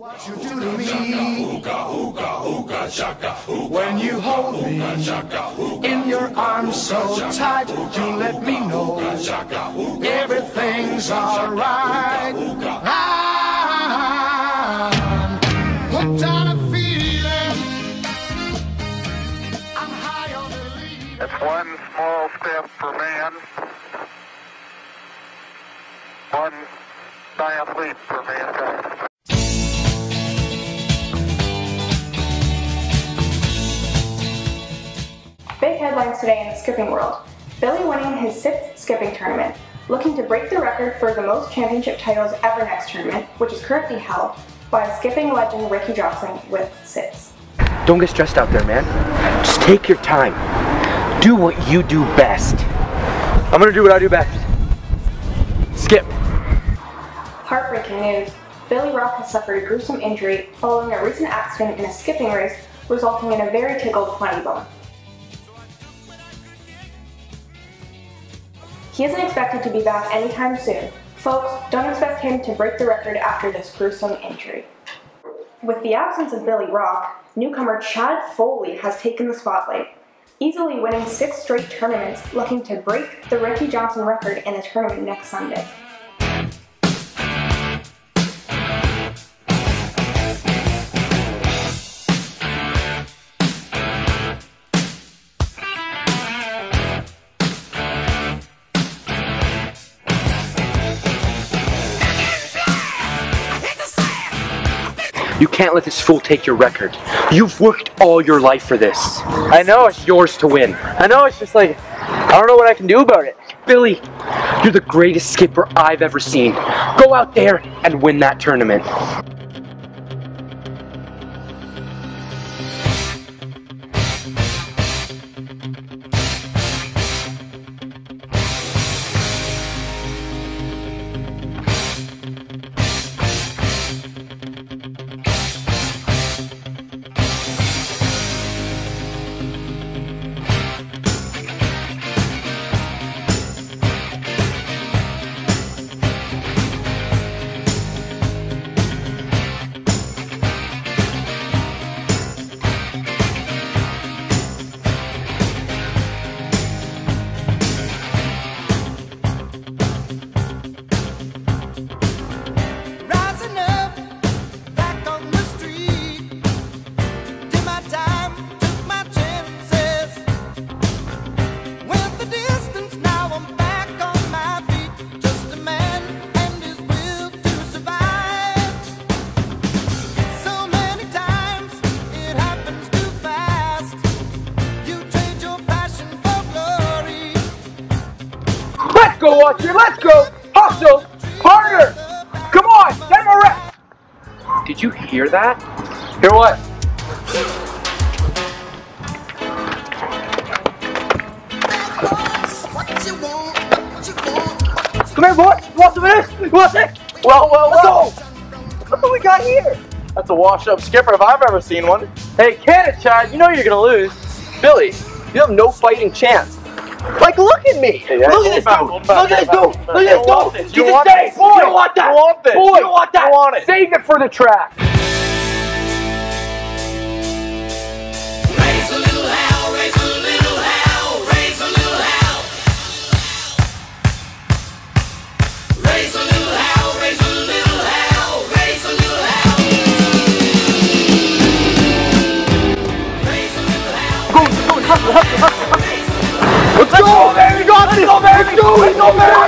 What you do to me when you hold me in your arms so tight, you let me know everything's alright. I'm hooked on a feeling. I'm high on belief. It's one small step for man, one giant leap for mankind. Big headlines today in the skipping world. Billy winning his 6th skipping tournament, looking to break the record for the most championship titles ever next tournament, which is currently held by skipping legend Ricky Johnson with 6. Don't get stressed out there, man. Just take your time. Do what you do best. I'm gonna do what I do best. Skip. Heartbreaking news. Billy Rock has suffered a gruesome injury following a recent accident in a skipping race, resulting in a very tickled funny bone. He isn't expected to be back anytime soon. Folks, don't expect him to break the record after this gruesome injury. With the absence of Billy Rock, newcomer Chad Foley has taken the spotlight, easily winning 6 straight tournaments, looking to break the Ricky Johnson record in the tournament next Sunday. You can't let this fool take your record. You've worked all your life for this. I know it's yours to win. I know it's just like, I don't know what I can do about it. Billy, you're the greatest skipper I've ever seen. Go out there and win that tournament. Let's go, Watcher, let's go! Hustle! Harder! Come on, get him a rep! Did you hear that? Hear what? Come here, boy! You want some of this? You want this? Well, Let's go! look what we got here. That's a washed-up skipper if I've ever seen one. Hey, can it, Chad? You know you're gonna lose. Billy, you have no fighting chance. Like, look at me! Hey, look at this dude! Look at this dude! Look at this dude! You He's want a this? boy! You don't want that! You want this! Boy, You don't want that! you want it! Save it for the track! Raise a little hell, raise a little hell, raise a little hell. Raise a little hell, raise a little hell, raise a little hell. Raise a little hell. Let's go, baby! Let's go, baby! Let's go, baby!